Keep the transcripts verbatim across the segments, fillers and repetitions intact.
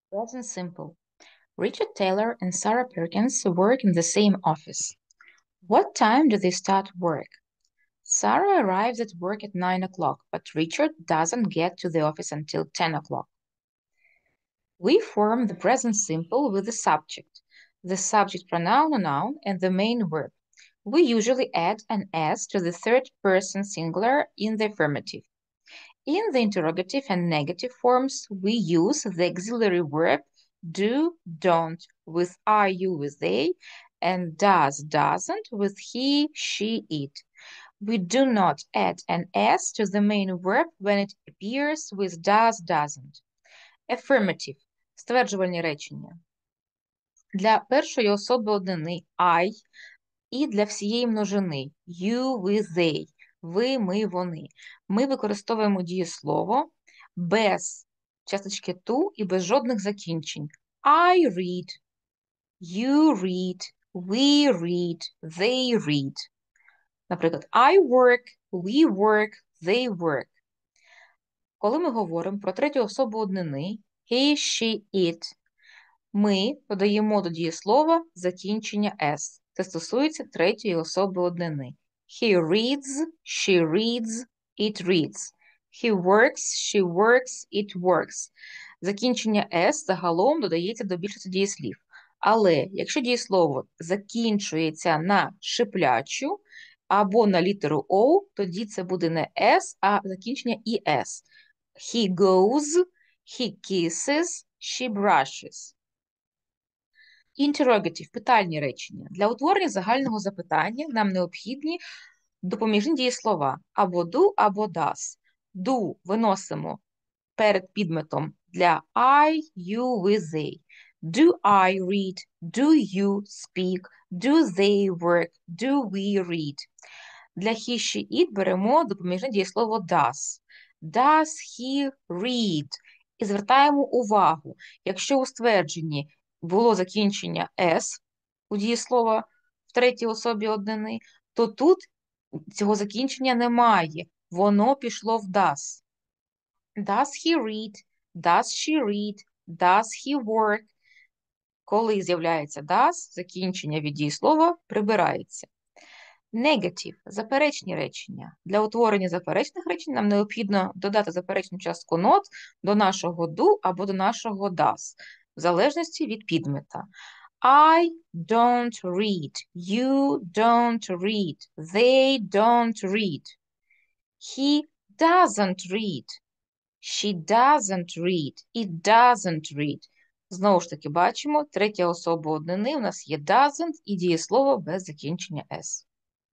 Present simple. Richard Taylor and Sarah Perkins work in the same office. What time do they start work? Sarah arrives at work at nine o'clock, but Richard doesn't get to the office until ten o'clock. We form the present simple with the subject, the subject pronoun or noun, and the main verb. We usually add an s to the third person singular in the affirmative. In the interrogative and negative forms, we use the auxiliary verb do, don't with are, you with they, and does, doesn't with he, she, it. We do not add an s to the main verb when it appears with does, doesn't. Affirmative – стверджувальні речення. Для першої особи однини I і для всієї множини you, we, they. Ви, ми, вони. Ми використовуємо дієслово без часточки to і без жодних закінчень. I read, you read, we read, they read. Наприклад, I work, we work, they work. Коли ми говоримо про третю особу однини he, she, it, ми додаємо до дієслова закінчення s. Це стосується третьої особи однини. He reads, she reads, it reads. He works, she works, it works. Закінчення s загалом додається до більшості дієслів. Але якщо дієслово закінчується на шиплячу або на літеру O, тоді це буде не s, а закінчення es. He goes, he kisses, she brushes. Interrogative – питальні речення. Для утворення загального запитання нам необхідні допоміжні дієслова або do, або does. Do виносимо перед підметом для I, you, we, they. Do I read? Do you speak? Do they work? Do we read? Для he, she, it беремо допоміжне дієслово does. Does he read? І звертаємо увагу, якщо у ствердженні було закінчення s у дієслова в третій особі однини, то тут цього закінчення немає. Воно пішло в does. Does he read? Does she read? Does he work? Коли з'являється does, закінчення від дієслова прибирається. Negative – заперечні речення. Для утворення заперечних речень нам необхідно додати заперечну частку not до нашого do або до нашого does, в залежності від підмета. I don't read. You don't read. They don't read. He doesn't read. She doesn't read. It doesn't read. Знову ж таки бачимо, третя особа однини у нас є doesn't і дієслово без закінчення s.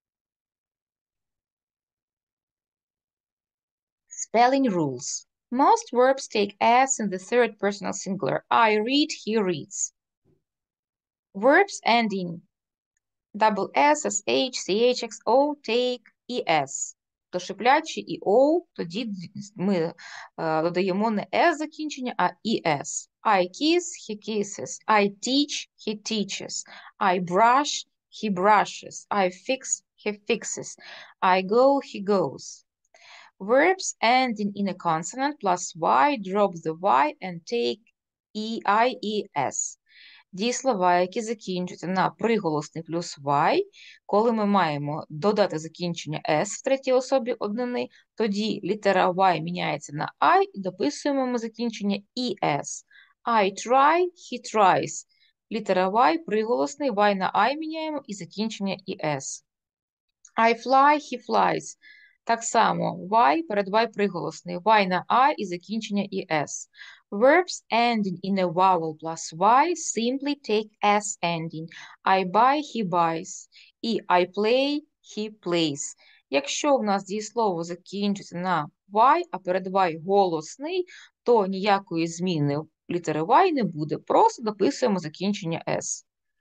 Spelling rules. Most verbs take s in the third personal singular. I read, he reads. Verbs ending double s, sh, ch, xo take es. То шиплячі і o, тоді ми е, додаємо не s закінчення, а es. I kiss, he kisses. I teach, he teaches. I brush, he brushes. I fix, he fixes. I go, he goes. Verbs ending in a consonant plus y, drop the y and take e, I, e, s. Дієслова, які закінчуються на приголосний плюс y, коли ми маємо додати закінчення s в третій особі однини, тоді літера y міняється на I і дописуємо ми закінчення es. I try, he tries. Літера y приголосний, y на I міняємо і закінчення es. I fly, he flies. Так само y перед y приголосний, y на I і закінчення es. Verbs ending in a vowel plus y simply take s ending. I buy, he buys. І I play, he plays. Якщо в нас дієслово закінчується на y, а перед y голосний, то ніякої зміни літери y не буде. Просто дописуємо закінчення s.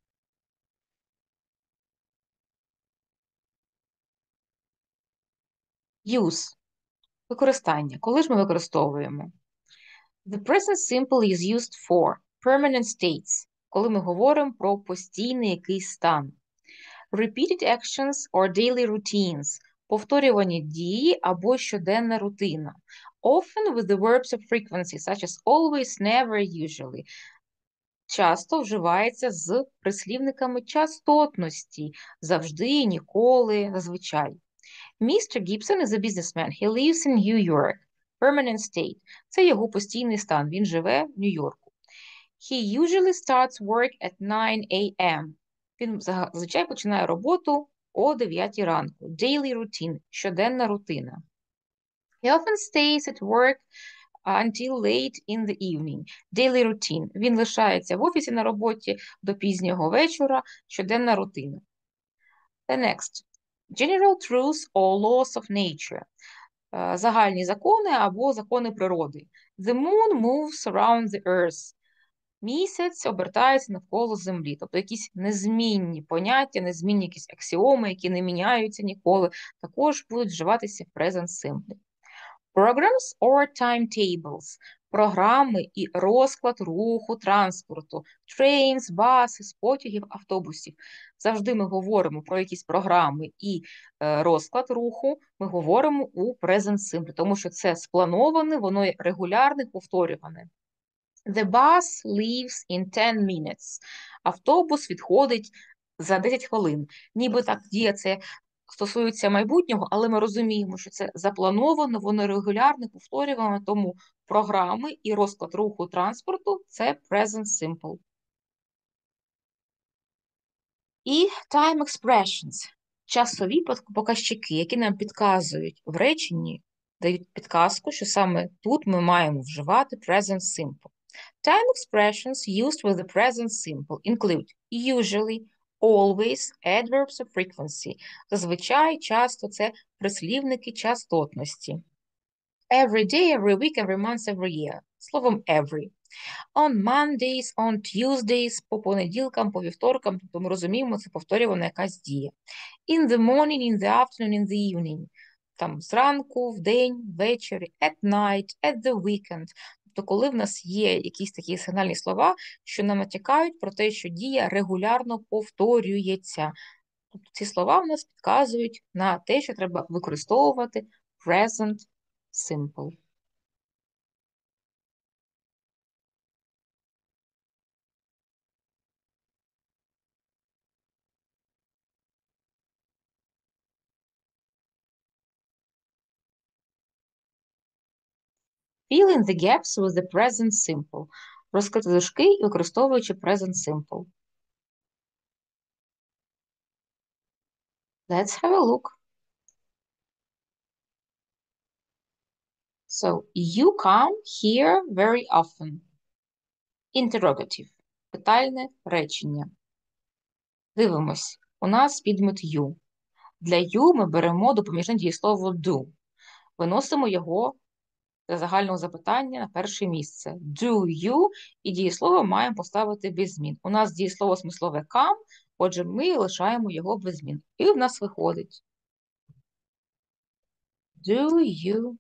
Use. Використання. Коли ж ми використовуємо? The present simple is used for permanent states, коли ми говоримо про постійний якийсь стан. Repeated actions or daily routines, Повторювані дії або щоденна рутина. Often with the verbs of frequency, such as always, never, usually. Часто вживається з прислівниками частотності. Завжди, ніколи, зазвичай. містер Gibson is a businessman. He lives in New York. Permanent state. Це його постійний стан. Він живе в Нью-Йорку. He usually starts work at nine a m Він зазвичай починає роботу о дев'ятій ранку. Daily routine. Щоденна рутина. He often stays at work until late in the evening. Daily routine. Він лишається в офісі на роботі до пізнього вечора. Щоденна рутина. The next. General truths or laws of nature. Загальні закони або закони природи. The moon moves around the earth. Місяць обертається навколо Землі. Тобто якісь незмінні поняття, незмінні якісь аксіоми, які не міняються ніколи, також будуть вживатися в present simple. Programs or timetables. Програми і розклад руху транспорту. Trains, buses, потягів, автобусів. Завжди ми говоримо про якісь програми і е, розклад руху, ми говоримо у present simple, тому що це сплановане, воно регулярне, повторюване. The bus leaves in ten minutes. Автобус відходить за десять хвилин. Ніби так дія це стосується майбутнього, але ми розуміємо, що це заплановано, воно регулярно повторювано, тому програми і розклад руху транспорту – це present simple. І time expressions – часові показчики, які нам підказують в реченні, дають підказку, що саме тут ми маємо вживати present simple. Time expressions used with the present simple include usually, always, adverbs of frequency. Зазвичай, часто це прислівники частотності. Every day, every week, every month, every year. Словом every. On Mondays, on Tuesdays, по понеділкам, по вівторкам, тобто ми розуміємо, це повторювана якась дія. In the morning, in the afternoon, in the evening. Там зранку, вдень, ввечері, at night, at the weekend. Тобто коли в нас є якісь такі сигнальні слова, що нам натякають про те, що дія регулярно повторюється. Тобто ці слова в нас підказують на те, що треба використовувати present simple. Fill in the gaps with the present simple. Розкрити дужки, використовуючи present simple. Let's have a look. So, you come here very often. Interrogative. Питальне речення. Дивимось. У нас підмет you. Для you ми беремо допоміжне дієслово do. Виносимо його для загального запитання на перше місце. Do you і дієслово маємо поставити без змін. У нас дієслово смислове come, отже, ми лишаємо його без змін. І в нас виходить. Do you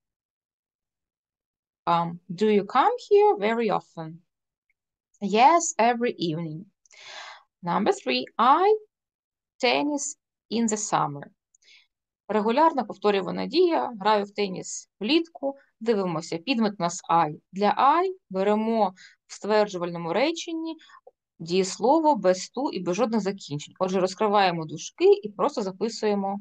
come? Do you come here very often? Yes, every evening. Number three. I tennis in the summer. Регулярно повторювана дія, граю в теніс влітку, дивимося, підмет у нас I. Для I беремо в стверджувальному реченні дієслово без ту і без жодних закінчень. Отже, розкриваємо дужки і просто записуємо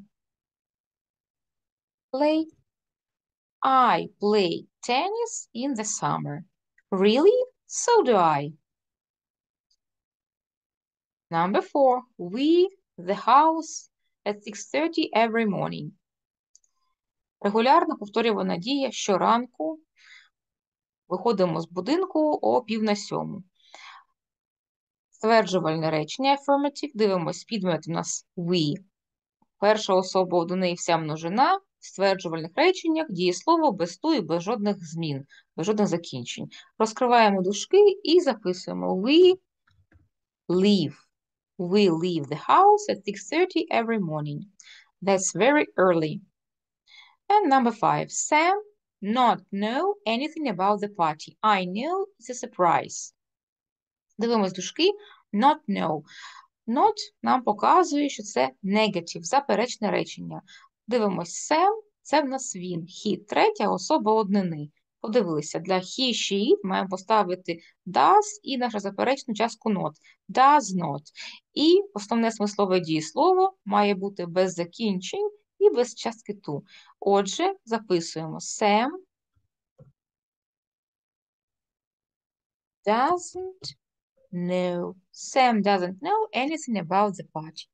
play. I play tennis in the summer. Really? So do I. Number four. We the house at six thirty every morning. Регулярно повторювана дія щоранку. Виходимо з будинку о пів на сьому. Стверджувальне речення affirmative. Дивимось, підмет у нас we. Перша особа до неї вся множина. В стверджувальних реченнях дієслово без ту і без жодних змін, без жодних закінчень. Розкриваємо дужки і записуємо we leave. We leave the house at six thirty every morning. That's very early. And number five. Sam not know anything about the party. I know it's a surprise. Дивимось дужки. Not know. Not нам показує, що це negative, заперечне речення. Дивимось, Sam – це в нас він. He – третя особа однини. Подивилися, для he, she, it маємо поставити does і нашу заперечну частку not. Does not. І основне смислове дієслово має бути без закінчень і без частки to. Отже, записуємо Sam doesn't know. Sam doesn't know anything about the party.